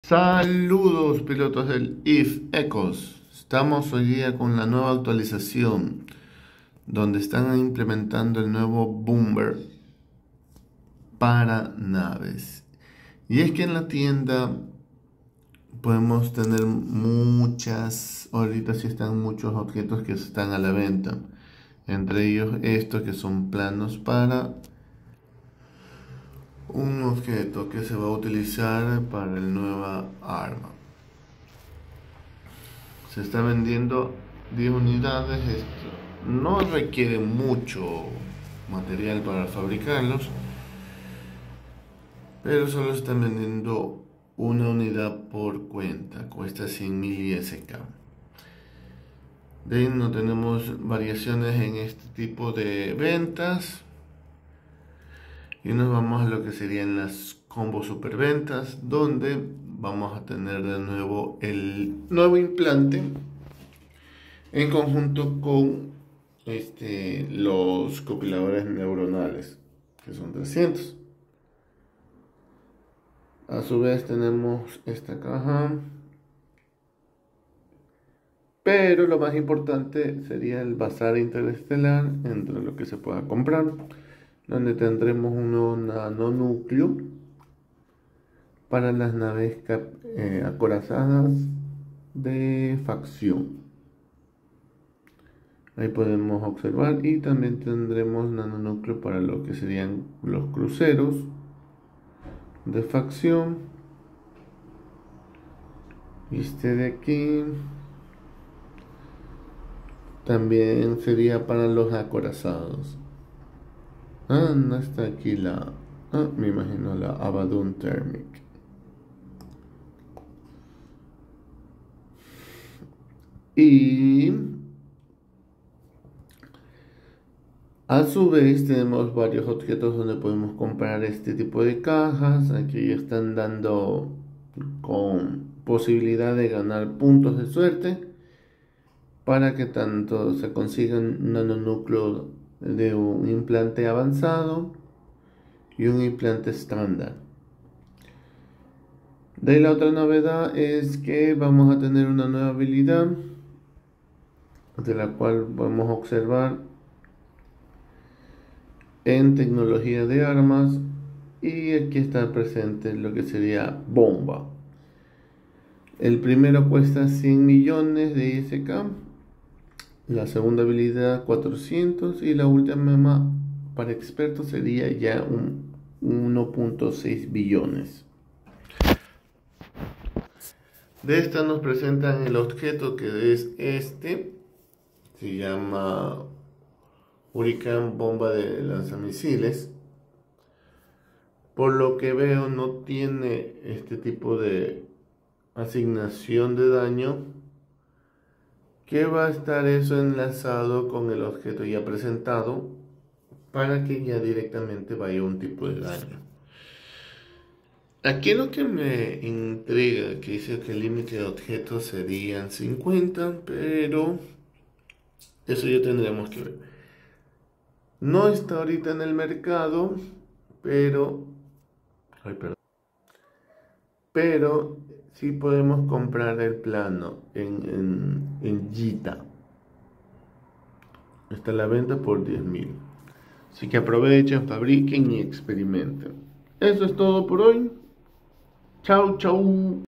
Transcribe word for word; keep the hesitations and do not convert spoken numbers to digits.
Saludos pilotos del I F Ecos. Estamos hoy día con la nueva actualización donde están implementando el nuevo Bomber para naves. Y es que en la tienda podemos tener muchas, ahorita sí están muchos objetos que están a la venta. Entre ellos estos que son planos para un objeto que se va a utilizar para el nueva arma. Se está vendiendo diez unidades. Esto no requiere mucho material para fabricarlos, pero solo están vendiendo una unidad por cuenta. Cuesta cien mil I S K. De ahí no tenemos variaciones en este tipo de ventas. Y nos vamos a lo que serían las combo superventas, donde vamos a tener de nuevo el nuevo implante en conjunto con este, los copiladores neuronales, que son trescientos. A su vez tenemos esta caja, pero lo más importante sería el bazar interestelar entre lo que se pueda comprar, donde tendremos un nuevo nanonúcleo para las naves eh, acorazadas de facción. Ahí podemos observar, y también tendremos nanonúcleo para lo que serían los cruceros de facción. Este de aquí también sería para los acorazados. Ah, no está aquí la... Ah, me imagino la Abaddon Thermic. Y a su vez tenemos varios objetos donde podemos comprar este tipo de cajas. Aquí ya están dando con posibilidad de ganar puntos de suerte para que tanto se consigan un nanonúcleo de un implante avanzado y un implante estándar. De ahí la otra novedad es que vamos a tener una nueva habilidad de la cual podemos observar en tecnología de armas, y aquí está presente lo que sería bomba. El primero cuesta cien millones de I S K, la segunda habilidad cuatrocientos, y la última para expertos sería ya un uno punto seis billones. De esta nos presentan el objeto, que es este, se llama Hurricane bomba de lanzamisiles. Por lo que veo no tiene este tipo de asignación de daño, que va a estar eso enlazado con el objeto ya presentado para que ya directamente vaya un tipo de daño. Aquí lo que me intriga, que dice que el límite de objetos serían cincuenta, pero eso ya tendremos que ver. No está ahorita en el mercado, pero ay, perdón, pero sí podemos comprar el plano en, en, en Jita. Está a la venta por diez mil. Así que aprovechen, fabriquen y experimenten. Eso es todo por hoy. Chau, chau.